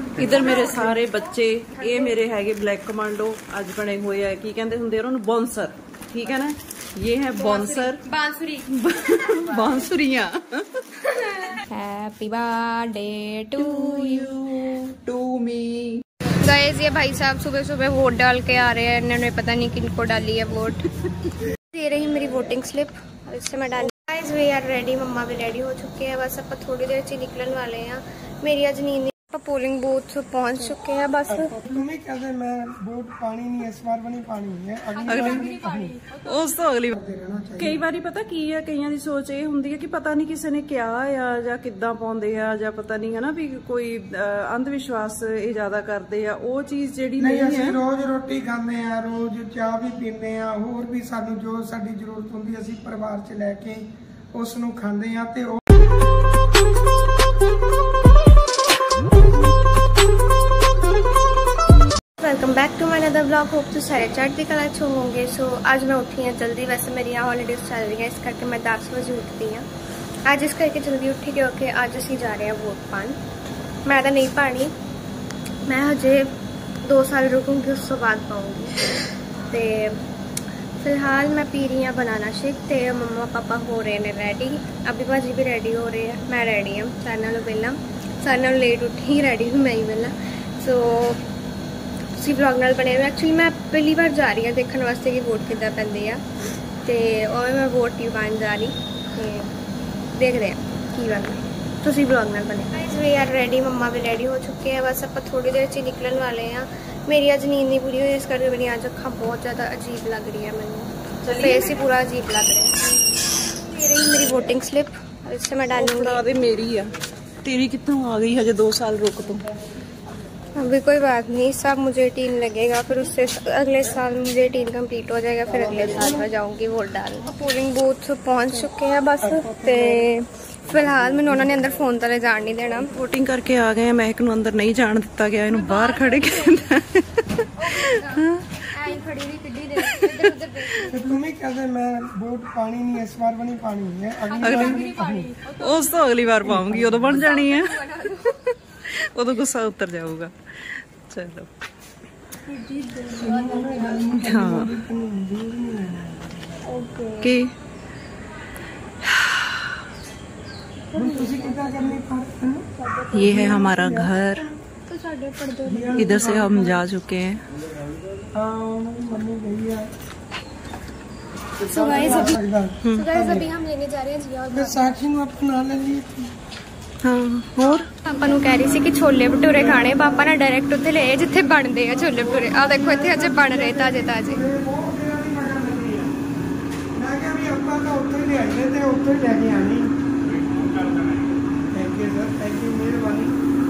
इधर मेरे सारे बच्चे, ये मेरे हैगे ब्लैक कमांडो, अज बने हुए है की कहते होंगे उन्होंने बॉन्सर, ठीक है ना। ये है बॉन्सर बांसुरी बांसुरियां। Happy birthday to you to me. Guys ये भाई साहब सुबह सुबह वोट डाल के आ रहे हैं, इन्होंने पता नहीं किनको डाली है वोट। दे रही मेरी वोटिंग स्लिप, इससे मैं डाली। गाइस वी आर रेडी, मम्मा भी रेडी हो चुके हैं, बस आप थोड़ी देर से निकलने वाले हैं। मेरी आज नींद, पोलिंग बूथ पहुंच चुके हैं बस। तुम्हें कहते मैं वोट पानी नहीं, इस बार भी पानी है, अगली उस तो अगली कई बारी पता की है, कईयां दी सोच ये हुंदी है कि पता नहीं किसी ने क्या आ जां किद्दां पाउंदे आ जां पता नहीं है ना भी कोई अंध विश्वास ये ज्यादा करते आ। वो चीज जेड़ी नहीं है, रोज रोटी खांदे आ, रोज चाह भी पींदे आ, होर भी सानू जो साडी जरूरत हुंदी असीं परिवार च लैके उस नूं खांदे आ। ते welcome back to my other blog. Hope तो सारे चढ़ती कला अच्छे होंगे। सो आज मैं उठी हूँ जल्दी, वैसे मेरी यहाँ हॉलीडेज चल रही है, इस करके मैं 10 बजे उठती हूँ। आज इस करके जल्दी उठी क्योंकि आज असीं जा रहे हैं वोट पान। मैं तो नहीं पानी, मैं हजे 2 साल रुकूंगी, उस तो बाद पाऊंगी। तो फिलहाल मैं पी रही हूँ बनाना शेक, तो मम्मा पापा हो रहे हैं रेडी, अभी भाजी भी रेडी हो रही है, मैं रेडी हूँ सारे नालों पहला, सारे नालों लेट उठी रेडी हूँ मैं ही पहला। सो ब्लॉग नाल बने हुए। एक्चुअली मैं पहली बार जा रही हूँ देखने वास्ते कि वोट किद्दां पैंदे आ, ते और मैं वोट ही पान जा रही, ते देखते हैं की बनना। तुसीं ब्लॉग नाल बने। गाइस वी आर रेडी, मम्मा भी रेडी हो चुके हैं, बस आप थोड़ी देर से निकलने वाले हैं। मेरी आज नींद नहीं पूरी हुई, इस करके मेरी आज अखा बहुत ज़्यादा अजीब लग रही है, मैंने फेस ही पूरा अजीब लग रहा है। ये रही मेरी वोटिंग स्लिप, इससे मैं डालूंगी। मेरी है, तेरी कितों आ गई, हजे 2 साल रुक तो। अभी कोई बात नहीं, सब मुझे 18 लगेगा, फिर उससे अगले साल मुझे 18 कंप्लीट हो जाएगा, फिर अगले साल मैं जाऊंगी वोट डालने। पोलिंग बूथ पहुंच चुके हैं बस, ते फिलहाल मैंने उन्होंने अंदर फोन तले जान नहीं देना। वोटिंग करके आ गए, महक नूं अंदर नहीं जान दिता गया, इन्हूं बाहर खड़े तुम्हें कहते मैं वोट पानी नहीं, इस बार भी पानी है, अगली उस तो अगली बार पाऊंगी, उदों बन जानी है, उदों गुस्सा उतर जाऊगा। चलो हाँ की ये है हमारा घर, इधर से हम जा चुके हैं। So guys, अभी हम लेने जा रहे हैं जिया और साक्षी नूं अपना ले ली। हाँ और पापा नूं कह रही सी कि छोले भटूरे खाने, पापा ने डायरेक्ट उत्थे ले जिथे बनते हैं छोले भटूरे। आ देखो इत्थे अजे बन रहे ताजे ताजे। मैं क्या भी अपना तो उत्थे ले आए थे, उत्थे लेके आनी। Thank you sir, thank you, मेहरबानी।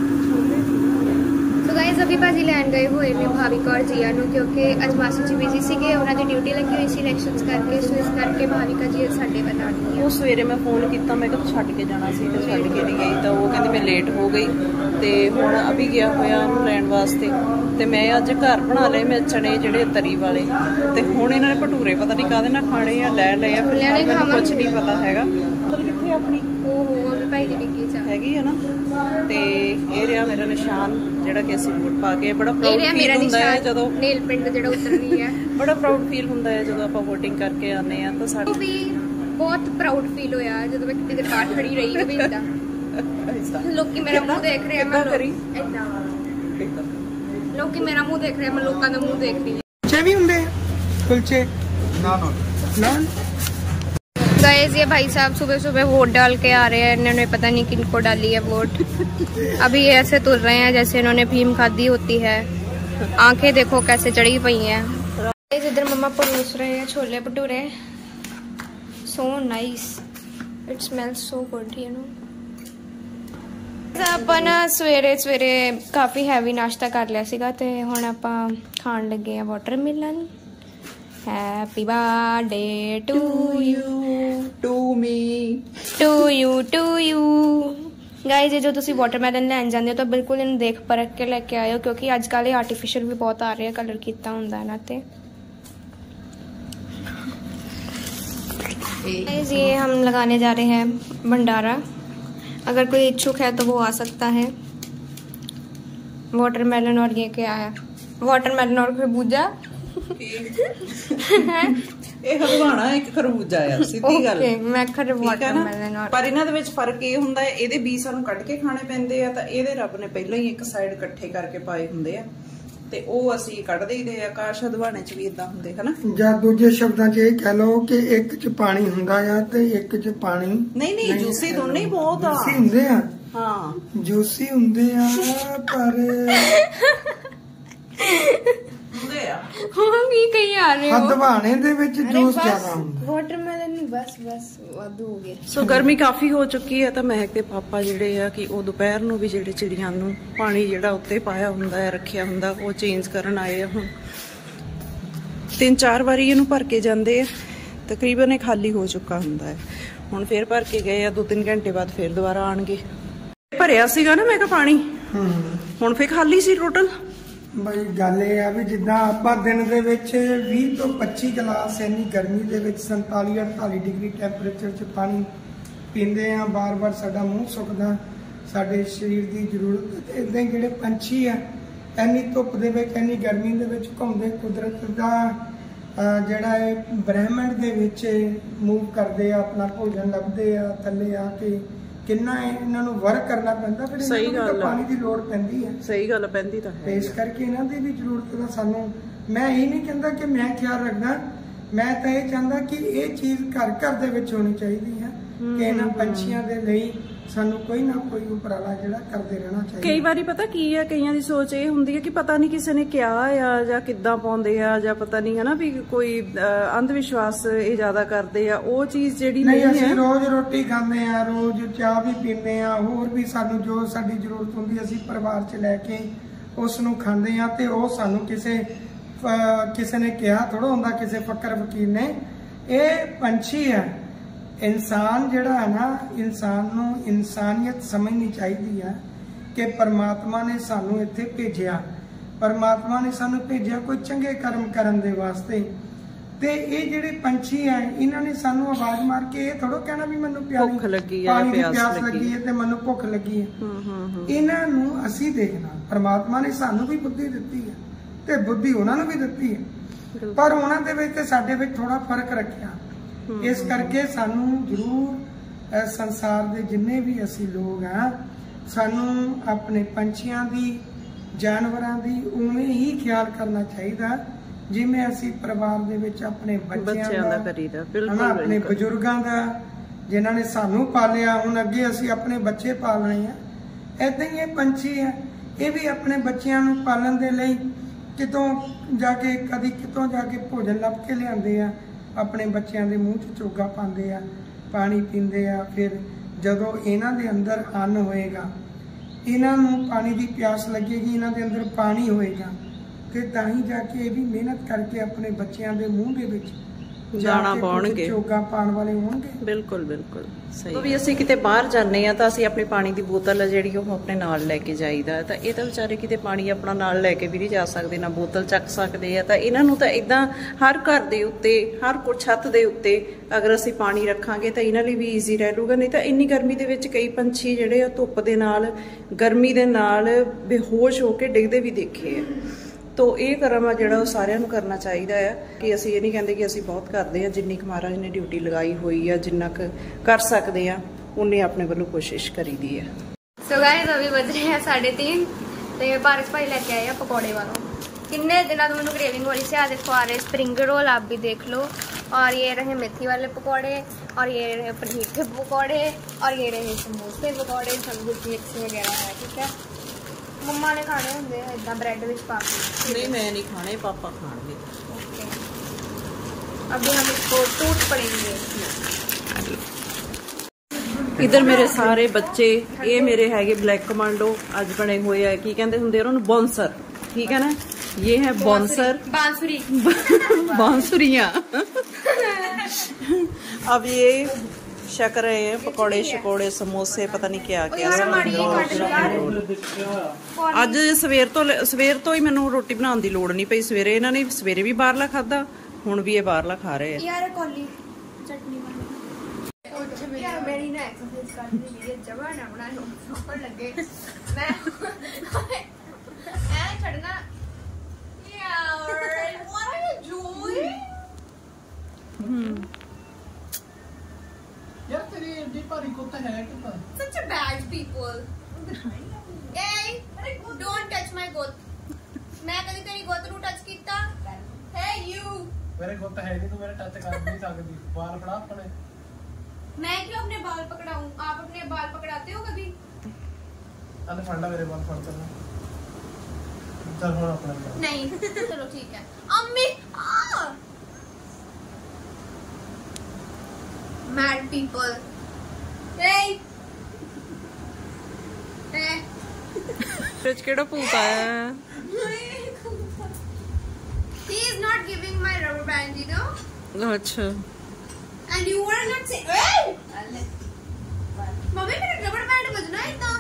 तो गाइस अभी भाजी लैन गए हुए ने भाविका और जिया नूं, क्योंकि अज मासी जी बिजी सीगे, उन्हां दी ड्यूटी लगी हुई सी इलेक्शंस करके, सो इस करके भाविका जी साडे बता दी। वो सवेरे मैं फोन किया, मैं कहा छड्ड के जाना सी, ते छड्ड के नहीं गई, तो वो कहंदी मैं लेट हो गई, ते हुण अभी गया होया उहनूं लैण वास्ते। ते मैं अज घर बना लए मैं चने जेहड़े तरी वाले, ते हुण इन्हां ने भटूरे पता नहीं काहदे नाल खाणे आ, ले लए आ, फिर कुछ नहीं पता हैगा। कित्थे अपनी भाई दी डिग्गी च हैगी है ना, ते ये रहा मेरा निशान जेड़ा कि असीं वोट पा के बड़ा प्राउड फील हुंदा है जदों नेल पेंट जेड़ा उतर रही है, बड़ा प्राउड फील हुंदा है जदों आपां वोटिंग करके आने आ। तो साडी भी बहुत प्राउड फील होया जदों मैं किते देर बाहर खड़ी रही कभी इदा लोकी मेरा मुंह देख रहे हैं, मैं करी इदा लोकी मेरा मुंह देख रहे हैं, मैं लोकां दा मुंह देख रही हूं। कुलचे भी हुंदे, कुलचे नान। गाइस ये भाई साहब सुबह सुबह वोट डाल के आ रहे हैं, इन्होंने पता नहीं किनको डाली है वोट। अभी ये ऐसे तुल रहे हैं जैसे इन्होंने भीम खादी होती है, आंखें देखो कैसे चढ़ी पई हैं। इधर मम्मा परोस रहे हैं chole bhature, so nice, it smells so good you know. ਆਪਾਂ ਨਾ ਸਵੇਰੇ ਸਵੇਰੇ ਕਾਫੀ ਹੈਵੀ ਨਾਸ਼ਤਾ ਕਰ ਲਿਆ ਸੀਗਾ, ਤੇ ਹੁਣ ਆਪਾਂ ਖਾਣ ਲੱਗੇ ਆ watermelon. Happy birthday to you to me to you guys. ये जो तुसी वाटरमेलन लैन जाते हो तो बिल्कुल इन देख परख के लेके आयो, क्योंकि अजकल आर्टिफिशियल भी बहुत आ रहे हैं, कलर किता हुंदा है ना। ते गाइस ये हम लगाने जा रहे हैं भंडारा, अगर कोई इच्छुक है तो वो आ सकता है। वाटरमेलन और ये क्या है, वाटरमेलन और खरबूजा। ਇਹ ਹਲਵਾਣਾ ਇੱਕ ਖਰਬੂਜਾ ਆ, ਸਿੱਧੀ ਗੱਲ। ਮੈਂ ਵਾਟਰਮੈਲਨ ਔਰ ਪਰ ਇਹਨਾਂ ਦੇ ਵਿੱਚ ਫਰਕ ਇਹ ਹੁੰਦਾ ਹੈ, ਇਹਦੇ ਬੀਜ ਸਾਨੂੰ ਕੱਢ ਕੇ ਖਾਣੇ ਪੈਂਦੇ ਆ, ਤਾਂ ਇਹਦੇ ਰੱਬ ਨੇ ਪਹਿਲਾਂ ਹੀ ਇੱਕ ਸਾਈਡ ਇਕੱਠੇ ਕਰਕੇ ਪਾਏ ਹੁੰਦੇ ਆ, ਤੇ ਉਹ ਅਸੀਂ ਕੱਢ ਦੇਈਦੇ ਆ। ਕਾਸ਼ ਹਲਵਾਣੇ ਚ ਵੀ ਇਦਾਂ ਹੁੰਦੇ ਹਨਾ। ਜਾਂ ਦੂਜੇ ਸ਼ਬਦਾਂ 'ਚ ਇਹ ਕਹਿ ਲਓ ਕਿ ਇੱਕ 'ਚ ਪਾਣੀ ਹੁੰਦਾ ਆ ਤੇ ਇੱਕ 'ਚ ਪਾਣੀ ਨਹੀਂ। ਜੂਸੀ ਦੋਨੇ ਹੀ ਬਹੁਤ ਆ। ਜੂਸੀ ਹੁੰਦੇ ਆ, ਹਾਂ ਜੂਸੀ ਹੁੰਦੇ ਆ, ਪਰ ਹੁੰਦੇ ਆ। ਹਾਂ ਕੀ ਕਹੀ ਆ ਰਹੇ ਹੋ? ਹਦਵਾਣੇ ਦੇ ਵਿੱਚ ਜੂਸ ਜ਼ਿਆਦਾ ਹੁੰਦਾ। ਵਾਟਰਮੈਲਨ ਨਹੀਂ, ਬਸ ਵਾਧੂ ਹੋ ਗਿਆ। ਸੋ ਗਰਮੀ ਕਾਫੀ ਹੋ ਚੁੱਕੀ ਹੈ, ਤਾਂ ਮਹਿਕ ਦੇ ਪਾਪਾ ਜਿਹੜੇ ਆ ਕਿ ਉਹ ਦੁਪਹਿਰ ਨੂੰ ਵੀ ਜਿਹੜੇ ਚਿੜੀਆਂ ਨੂੰ ਪਾਣੀ ਜਿਹੜਾ ਉੱਤੇ ਪਾਇਆ ਹੁੰਦਾ ਹੈ, ਰੱਖਿਆ ਹੁੰਦਾ, ਉਹ ਚੇਂਜ ਕਰਨ ਆਏ ਆ। ਹੁਣ 3-4 ਵਾਰੀ ਇਹਨੂੰ ਭਰ ਕੇ ਜਾਂਦੇ ਆ, ਤਕਰੀਬਨ ਇਹ ਖਾਲੀ ਹੋ ਚੁੱਕਾ ਹੁੰਦਾ ਹੈ। ਹੁਣ ਫੇਰ ਭਰ ਕੇ ਗਏ ਆ, 2-3 ਘੰਟੇ ਬਾਅਦ ਫੇਰ ਦੁਬਾਰਾ ਆਣਗੇ। ਭਰਿਆ ਸੀਗਾ ਨਾ ਮੈਂ ਕਿਹਾ ਪਾਣੀ, ਹੁਣ ਫੇਰ ਖਾਲੀ ਸੀ ਟੋਟਲ। ਬਈ ਗੱਲ ਇਹ ਆ ਵੀ ਜਿੱਦਾਂ ਆਪਾਂ ਦਿਨ ਦੇ ਵਿੱਚ 20 ਤੋਂ 25 ਗਲਾਸ ਇੰਨੀ ਗਰਮੀ ਦੇ ਵਿੱਚ 47-48 ਡਿਗਰੀ ਟੈਂਪਰੇਚਰ 'ਚ ਪਾਣੀ ਪੀਂਦੇ ਆ, ਬਾਰ-ਬਾਰ ਸਾਡਾ ਮੂੰਹ ਸੁੱਕਦਾ, ਸਾਡੇ ਸਰੀਰ ਦੀ ਜ਼ਰੂਰਤ। ਇਦਾਂ ਹੀ ਜਿਹੜੇ ਪੰਛੀ ਆ ਇੰਨੀ ਧੁੱਪ ਦੇ ਵਿੱਚ, ਇੰਨੀ ਗਰਮੀ ਦੇ ਵਿੱਚ ਘੁੰਮਦੇ, ਕੁਦਰਤ ਦਾ ਜਿਹੜਾ ਇਹ ਬ੍ਰਹਿਮੰਡ ਦੇ ਵਿੱਚ ਮੂਵ ਕਰਦੇ ਆ, ਆਪਣਾ ਭੋਜਨ ਲੱਭਦੇ ਆ, ਥੱਲੇ ਆ ਕੇ ਕਿੰਨਾ ਇਹਨਾਂ ਨੂੰ ਵਰਕ ਕਰਨਾ ਪੈਂਦਾ, ਫਿਰ ਇਹਨਾਂ ਨੂੰ ਪਾਣੀ ਦੀ ਲੋੜ ਪੈਂਦੀ ਹੈ। ਸਹੀ ਗੱਲ ਪੈਂਦੀ ਤਾਂ ਹੈ। ਇਸ ਕਰਕੇ ਇਹਨਾਂ ਦੀ ਵੀ ਜ਼ਰੂਰਤ ਦਾ ਸਾਨੂੰ, ਮੈਂ ਇਹ ਨਹੀਂ ਕਹਿੰਦਾ ਕਿ ਮੈਂ ਖਿਆਲ ਰੱਖਦਾ, ਮੈਂ ਤਾਂ ਇਹ ਚਾਹੁੰਦਾ ਕਿ ਇਹ ਚੀਜ਼ ਘਰ ਘਰ ਦੇ ਵਿੱਚ ਹੋਣੀ ਚਾਹੀਦੀ ਹੈ ਕਿ ਇਹਨਾਂ ਪੰਛੀਆਂ ਦੇ ਲਈ ਸਾਨੂੰ ਕੋਈ ਨਾ ਕੋਈ ਉਪਰਾਲਾ ਜਿਹੜਾ ਕਰਦੇ ਰਹਿਣਾ ਚਾਹੀਦਾ। ਕਈ ਵਾਰੀ ਪਤਾ ਕੀ ਹੈ, ਕਈਆਂ ਦੀ ਸੋਚ ਇਹ ਹੁੰਦੀ ਹੈ ਕਿ ਪਤਾ ਨਹੀਂ ਕਿਸੇ ਨੇ ਕਿਹਾ ਆ ਜਾਂ ਕਿੱਦਾਂ ਪਾਉਂਦੇ ਆ, ਜਾਂ ਪਤਾ ਨਹੀਂ ਹਨਾ ਵੀ ਕੋਈ ਅੰਧ ਵਿਸ਼ਵਾਸ ਇਹ ਜ਼ਿਆਦਾ ਕਰਦੇ ਆ। ਉਹ ਚੀਜ਼ ਜਿਹੜੀ ਨਹੀਂ ਹੈ। ਅਸੀਂ ਰੋਜ਼ ਰੋਟੀ ਖਾਂਦੇ ਆ, ਰੋਜ਼ ਚਾਹ ਵੀ ਪੀਂਦੇ ਆ, ਹੋਰ ਵੀ ਸਾਨੂੰ ਜੋ ਸਾਡੀ ਜ਼ਰੂਰਤ ਹੁੰਦੀ ਅਸੀਂ ਪਰਿਵਾਰ 'ਚ ਲੈ ਕੇ ਉਸ ਨੂੰ ਖਾਂਦੇ ਆ, ਤੇ ਉਹ ਸਾਨੂੰ ਕਿਸੇ ਨੇ ਕਿਹਾ ਥੋੜਾ ਹੁੰਦਾ, ਕਿਸੇ ਫਕਰ ਫਕੀਰ ਨੇ। ਇਹ ਪੰਛੀ ਹੈ। ਇਨਸਾਨ ਜਿਹੜਾ ਹੈ ਨਾ, ਇਨਸਾਨ ਨੂੰ ਇਨਸਾਨੀਅਤ ਸਮਝਣੀ ਚਾਹੀਦੀ ਹੈ ਕਿ ਪਰਮਾਤਮਾ ਨੇ ਸਾਨੂੰ ਇੱਥੇ ਭੇਜਿਆ, ਪਰਮਾਤਮਾ ਨੇ ਸਾਨੂੰ ਭੇਜਿਆ ਕੋਈ ਚੰਗੇ ਕਰਮ ਕਰਨ ਦੇ ਵਾਸਤੇ। ਤੇ ਇਹ ਜਿਹੜੇ ਪੰਛੀ ਹੈ, ਇਹਨਾਂ ਨੇ ਸਾਨੂੰ ਆਵਾਜ਼ ਮਾਰ ਕੇ ਇਹ ਥੋੜੋ ਕਹਿਣਾ ਵੀ ਮੈਨੂੰ ਭੁੱਖ ਲੱਗੀ ਹੈ, ਪਿਆਸ ਲੱਗੀ ਹੈ ਤੇ ਮੈਨੂੰ ਭੁੱਖ ਲੱਗੀ ਹੈ। ਇਹਨਾਂ ਨੂੰ ਅਸੀਂ ਦੇਖਣਾ, ਪਰਮਾਤਮਾ ਨੇ ਸਾਨੂੰ ਵੀ ਬੁੱਧੀ ਦਿੱਤੀ ਹੈ ਤੇ ਬੁੱਧੀ ਉਹਨਾਂ ਨੂੰ ਵੀ ਦਿੱਤੀ ਹੈ, ਪਰ ਉਹਨਾਂ ਦੇ ਵਿੱਚ ਤੇ ਸਾਡੇ ਵਿੱਚ ਥੋੜਾ ਫਰਕ ਰੱਖਿਆ। ਇਸ ਕਰਕੇ ਸਾਨੂੰ ਜ਼ਰੂਰ ਸੰਸਾਰ ਦੇ ਜਿੰਨੇ ਵੀ ਅਸੀਂ ਲੋਕ ਆ, ਸਾਨੂੰ ਆਪਣੇ ਪੰਛੀਆਂ ਦੀ, ਜਾਨਵਰਾਂ ਦੀ ਉਵੇਂ ਹੀ ਖਿਆਲ ਕਰਨਾ ਚਾਹੀਦਾ ਜਿਵੇਂ ਅਸੀਂ ਪਰਿਵਾਰ ਦੇ ਵਿੱਚ ਆਪਣੇ ਬੱਚਿਆਂ ਦਾ ਕਰੀਦਾ, ਬਿਲਕੁਲ ਆਪਣੇ ਬਜ਼ੁਰਗਾਂ ਦਾ, ਜਿਨ੍ਹਾਂ ਨੇ ਸਾਨੂੰ ਪਾਲਿਆ, ਹੁਣ ਅੱਗੇ ਅਸੀਂ ਆਪਣੇ ਬੱਚੇ ਪਾਲ ਰਹੇ ਆ। ਏਦਾਂ ਹੀ ਇਹ ਪੰਛੀ ਹੈ, ਇਹ ਵੀ ਆਪਣੇ ਬੱਚਿਆਂ ਨੂੰ ਪਾਲਣ ਦੇ ਲਈ ਕਿਤੋਂ ਜਾ ਕੇ, ਕਦੀ ਕਿਤੋਂ ਜਾ ਕੇ ਭੋਜਨ ਲੱਭ ਕੇ ਲਿਆਉਂਦੇ ਆ, ਆਪਣੇ ਬੱਚਿਆਂ ਦੇ ਮੂੰਹ 'ਚ ਚੋਗਾ ਪਾਉਂਦੇ ਆ, ਪਾਣੀ ਪੀਂਦੇ ਆ। ਫਿਰ ਜਦੋਂ ਇਹਨਾਂ ਦੇ ਅੰਦਰ ਅੰਨ ਹੋਏਗਾ, ਇਹਨਾਂ ਨੂੰ ਪਾਣੀ ਦੀ ਪਿਆਸ ਲੱਗੇਗੀ, ਇਹਨਾਂ ਦੇ ਅੰਦਰ ਪਾਣੀ ਹੋਏਗਾ, ਤੇ ਤਾਂ ਹੀ ਜਾ ਕੇ ਇਹ ਵੀ ਮਿਹਨਤ ਕਰਕੇ ਆਪਣੇ ਬੱਚਿਆਂ ਦੇ ਮੂੰਹ ਦੇ ਵਿੱਚ ਜਾਣਾ ਪਾਉਣਗੇ, ਚੋਗਾ ਪਾਣ ਵਾਲੇ ਹੋਣਗੇ। ਬਿਲਕੁਲ ਬਿਲਕੁਲ ਸਹੀ। ਵੀ ਅਸੀਂ ਕਿਤੇ ਬਾਹਰ ਜਾਂਦੇ ਆ ਤਾਂ ਅਸੀਂ ਆਪਣੀ ਪਾਣੀ ਦੀ ਬੋਤਲ ਆ ਜਿਹੜੀ ਉਹ ਆਪਣੇ ਨਾਲ ਲੈ ਕੇ ਜਾਈਦਾ, ਤਾਂ ਇਹ ਤਾਂ ਵਿਚਾਰੇ ਕਿਤੇ ਪਾਣੀ ਆਪਣਾ ਨਾਲ ਲੈ ਕੇ ਵੀ ਨਹੀਂ ਜਾ ਸਕਦੇ, ਨਾ ਬੋਤਲ ਚੱਕ ਸਕਦੇ ਆ। ਤਾਂ ਇਹਨਾਂ ਨੂੰ ਤਾਂ ਇਦਾਂ ਹਰ ਘਰ ਦੇ ਉੱਤੇ, ਹਰ ਛੱਤ ਦੇ ਉੱਤੇ ਅਗਰ ਅਸੀਂ ਪਾਣੀ ਰੱਖਾਂਗੇ ਤਾਂ ਇਹਨਾਂ ਲਈ ਵੀ ਈਜ਼ੀ ਰਹਿ ਲੂਗਾ। ਨਹੀਂ ਤਾਂ ਇੰਨੀ ਗਰਮੀ ਦੇ ਵਿੱਚ ਕਈ ਪੰਛੀ ਜਿਹੜੇ ਆ ਧੁੱਪ ਦੇ ਨਾਲ, ਗਰਮੀ ਦੇ ਨਾਲ ਬੇਹੋਸ਼ ਹੋ ਕੇ ਡਿੱਗਦੇ ਵੀ ਦੇਖੇ ਆ। ਤੋ ਇਹ ਕਰਮ ਆ ਜਿਹੜਾ ਉਹ ਸਾਰਿਆਂ ਨੂੰ ਕਰਨਾ ਚਾਹੀਦਾ ਆ ਕਿ ਅਸੀਂ ਇਹ ਨਹੀਂ ਕਹਿੰਦੇ ਕਿ ਅਸੀਂ ਬਹੁਤ ਕਰਦੇ ਆ, ਜਿੰਨੀ ਕੁ ਮਹਾਰਾਜ ਨੇ ਡਿਊਟੀ ਲਗਾਈ ਹੋਈ ਆ, ਜਿੰਨਾ ਕੁ ਕਰ ਸਕਦੇ ਆ ਉਨੀ ਆਪਣੇ ਵੱਲੋਂ ਕੋਸ਼ਿਸ਼ ਕਰੀਦੀ ਆ। ਸੋ ਗਾਇਸ ਅਭੀ ਵੱਜ ਰਹੇ ਆ 3:30 ਤੇ ਬਾਰਿਸ਼ ਭਾਈ ਲੈ ਕੇ ਆਏ ਆ ਪਕੌੜੇ ਵਾਲੋਂ। कितने दिनों तो मैंने क्रेविंग हो रही थी। आ देखो आ रहे स्प्रिंग रोल, आप भी देख लो। और ये रहे मेथी वाले पकौड़े, और ये रहे पनीर के पकौड़े, और ये रहे समोसे पकौड़े, सब कुछ मिक्स वगैरह है। ठीक है, मम्मा ने खाने होंगे इदा ब्रेड विच पा के। नहीं मैं नहीं खाने, पापा खाएंगे। ओके, अभी हम इसको टूट पड़ेंगे। इधर मेरे सारे बच्चे, ये मेरे हैगे ब्लैक कमांडो, अज बने हुए है की कहते होंगे उन्होंने बॉन्सर, ठीक है ना। ये है बॉन्सर, बांसुरी बांसुरियाँ। अब ये शक रहे हैं पकौड़े शकौड़े समोसे पता नहीं क्या क्या। अज सवेर तो ही मैनू रोटी बनाने की लोड़ नहीं पई। सवेरे इन्होंने सवेरे भी बाहरला खादा, हुण भी ये बाहरला खा रहे हैं। यार कौली चटनी यार मेरी ना एक्सरसाइज करनी है, जगह ना बनाए ऊपर लगे। मैं ਕਦੀ ਤੇਰੀ ਗੁੱਤ ਨੂੰ ਟੱਚ ਕੀਤਾ? ਹੈ ਯੂ ਮੇਰੇ ਗੁੱਤ ਹੈ ਨਹੀਂ, ਤੂੰ ਮੇਰੇ ਟੱਚ ਕਰ ਨਹੀਂ ਸਕਦੀ। ਬਾਲ ਫੜਾ ਆਪਣੇ। मैं क्यों अपने बाल पकड़ाऊं? आप अपने बाल पकड़ाते हो कभी? अरे फंडा मेरे बाल फड़ कर चल हो अपना नहीं चलो ठीक है। अम्मी मैड पीपल ਵਿੱਚ ਕਿਹੜਾ ਭੂਤ ਆਇਆ? He is not giving my rubber band, you know? ਅੱਛਾ And you were not saying मम्मी मेरा रबड़ बैंड बजना है इतना।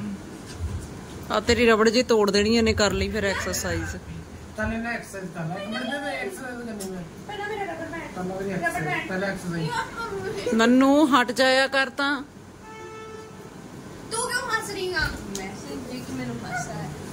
ਆ ਤੇਰੀ ਰਬੜ ਜੀ ਤੋੜ ਦੇਣੀ ਇਹਨੇ, ਕਰ ਲਈ ਫਿਰ ਐਕਸਰਸਾਈਜ਼। चल इन्हें एक्सरसाइज करना है। 1 मिनट दे, एक्सरसाइज करनी है। पहला मेरा रबड़ बैंड। पहला मेरी एक्सरसाइज, पहला एक्सरसाइज। ਨੰਨੂ ਹਟ ਜਾਇਆ ਕਰ ਤਾਂ। तू क्यों हंस रही है? मैं सिर्फ देख मैंने हंसा है।